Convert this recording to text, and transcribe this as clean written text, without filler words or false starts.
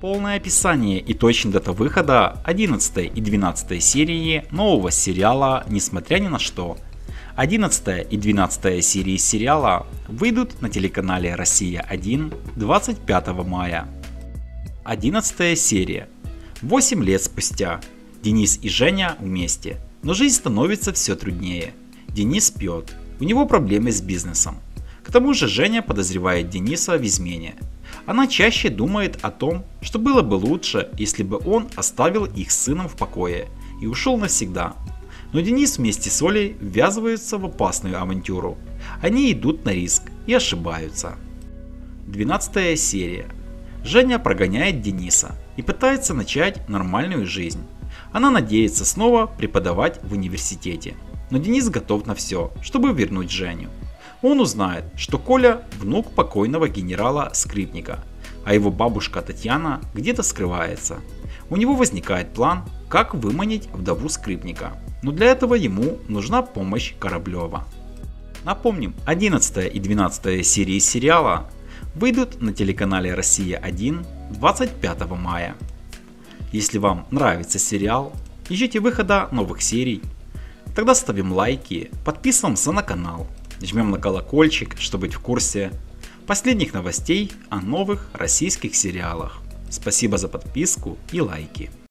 Полное описание и точная дата выхода 11 и 12 серии нового сериала «Несмотря ни на что». 11 и 12 серии сериала выйдут на телеканале «Россия-1» 25 мая. 11 серия. 8 лет спустя. Денис и Женя вместе, но жизнь становится все труднее. Денис пьет, у него проблемы с бизнесом. К тому же Женя подозревает Дениса в измене. Она чаще думает о том, что было бы лучше, если бы он оставил их с сыном в покое и ушел навсегда. Но Денис вместе с Олей ввязываются в опасную авантюру. Они идут на риск и ошибаются. 12 серия. Женя прогоняет Дениса и пытается начать нормальную жизнь. Она надеется снова преподавать в университете, но Денис готов на все, чтобы вернуть Женю. Он узнает, что Коля – внук покойного генерала Скрипника, а его бабушка Татьяна где-то скрывается. У него возникает план, как выманить вдову Скрипника, но для этого ему нужна помощь Кораблева. Напомним, 11 и 12 серии сериала выйдут на телеканале «Россия-1» 25 мая. Если вам нравится сериал и ждете выхода новых серий, тогда ставим лайки, подписываемся на канал, жмем на колокольчик, чтобы быть в курсе последних новостей о новых российских сериалах. Спасибо за подписку и лайки.